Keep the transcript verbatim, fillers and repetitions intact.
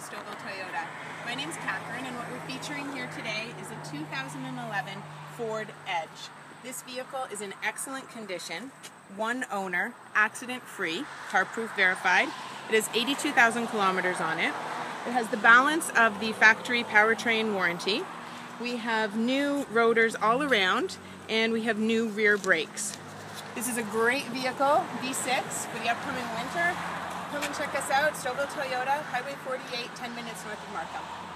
Whitchurch-Stouffville Toyota. My name's Catherine, and what we're featuring here today is a two thousand eleven Ford Edge. This vehicle is in excellent condition, one owner, accident-free, car-proof verified. It has eighty-two thousand kilometers on it. It has the balance of the factory powertrain warranty. We have new rotors all around, and we have new rear brakes. This is a great vehicle, V six, for the upcoming winter. Come and check us out, Stouffville Toyota, Highway forty-eight, ten minutes north of Markham.